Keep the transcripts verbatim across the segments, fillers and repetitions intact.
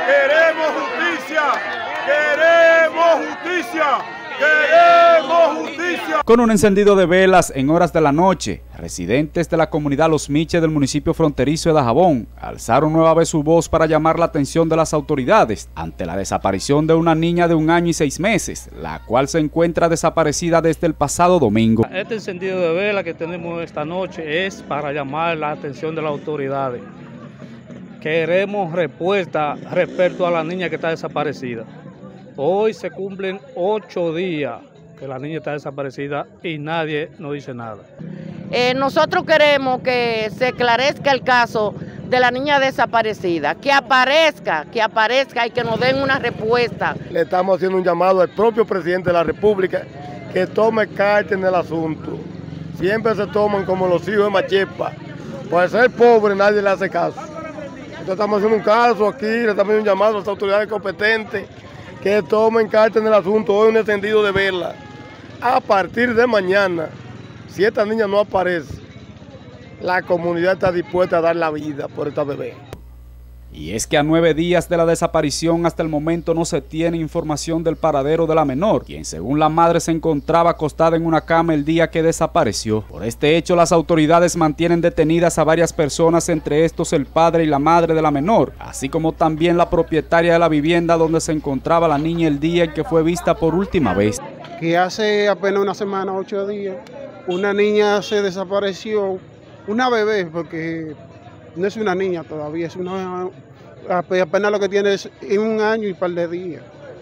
queremos justicia, queremos justicia, queremos justicia. Con un encendido de velas en horas de la noche, residentes de la comunidad Los Miches del municipio fronterizo de Dajabón alzaron nueva vez su voz para llamar la atención de las autoridades ante la desaparición de una niña de un año y seis meses, la cual se encuentra desaparecida desde el pasado domingo. Este encendido de vela que tenemos esta noche es para llamar la atención de las autoridades. Queremos respuesta respecto a la niña que está desaparecida. Hoy se cumplen ocho días que la niña está desaparecida y nadie nos dice nada. Eh, nosotros queremos que se esclarezca el caso de la niña desaparecida, que aparezca, que aparezca y que nos den una respuesta. Le estamos haciendo un llamado al propio presidente de la República que tome carta en el asunto. Siempre se toman como los hijos de Machepa. Por ser pobre nadie le hace caso. Entonces estamos haciendo un caso aquí, le estamos haciendo un llamado a las autoridades competentes que tomen carta en el asunto. Hoy un encendido de vela. A partir de mañana, si esta niña no aparece, la comunidad está dispuesta a dar la vida por esta bebé. Y es que a nueve días de la desaparición hasta el momento no se tiene información del paradero de la menor, quien según la madre se encontraba acostada en una cama el día que desapareció. Por este hecho las autoridades mantienen detenidas a varias personas, entre estos el padre y la madre de la menor, así como también la propietaria de la vivienda donde se encontraba la niña el día en que fue vista por última vez. Que hace apenas una semana, ocho días, una niña se desapareció, una bebé, porque no es una niña todavía, es una, apenas lo que tiene es un año y un par de días.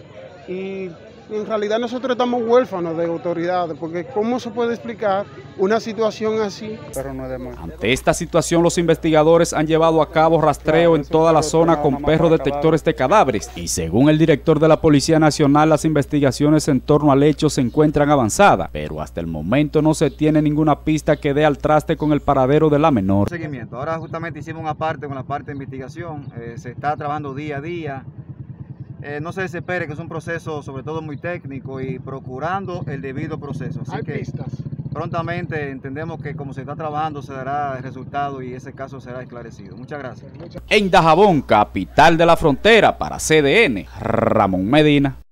Y en realidad nosotros estamos huérfanos de autoridades, porque ¿cómo se puede explicar una situación así? Pero no es de más. Ante esta situación, los investigadores han llevado a cabo rastreo en toda la zona con perros detectores de cadáveres. Y según el director de la Policía Nacional, las investigaciones en torno al hecho se encuentran avanzadas, pero hasta el momento no se tiene ninguna pista que dé al traste con el paradero de la menor. Seguimiento. Ahora justamente hicimos una parte con la parte de investigación, eh, se está trabajando día a día. Eh, no se desespere, que es un proceso sobre todo muy técnico y procurando el debido proceso. Así ¿Hay que pistas? Prontamente entendemos que como se está trabajando se dará el resultado y ese caso será esclarecido. Muchas gracias. En Dajabón, capital de la frontera, para C D N, Ramón Medina.